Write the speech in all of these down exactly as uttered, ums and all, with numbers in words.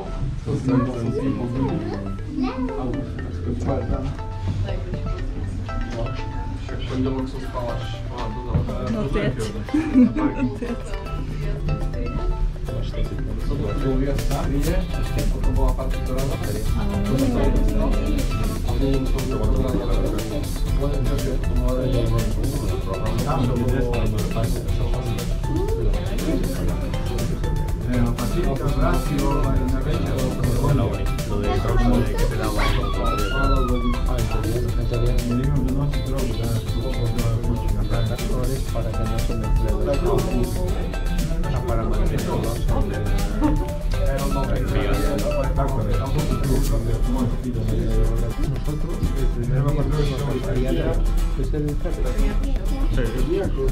Sostanza tipo ascoltarla. Jak pondělek co spáváš? No pět. Pět. Co to bylo staré? To byla partitura za tady. A my to bylo la Pacifica Brasio, la venta bueno, lo de como de que te daba para que no se mezcle para mantenerlo nosotros el primer cuando nos gustaría es el el día que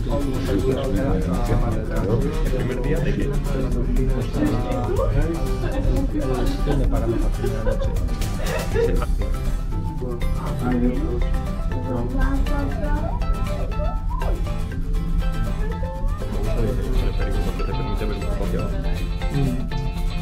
el primer día de que el sistema para la primera noche que te permite ver un poco.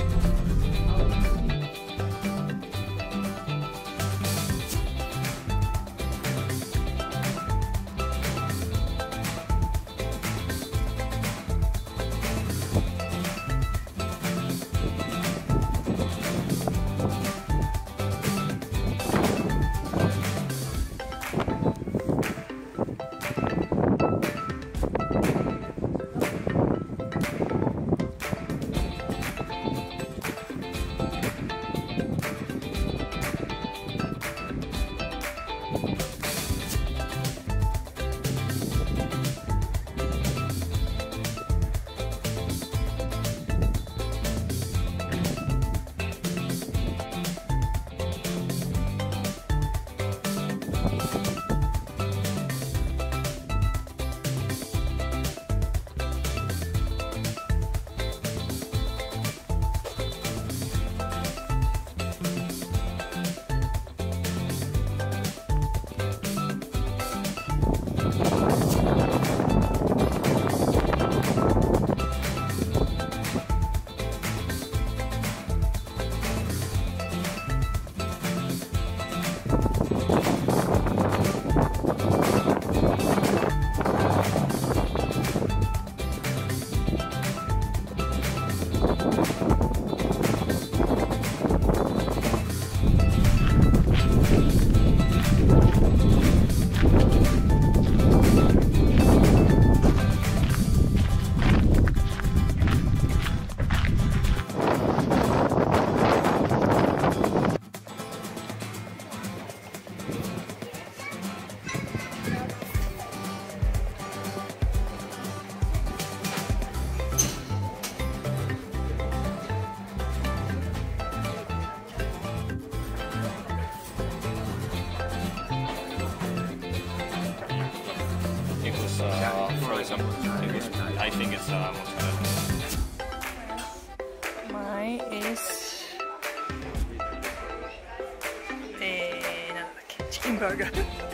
Uh, frozen. I think it's uh, almost good. Mine is eh, nada, chicken burger.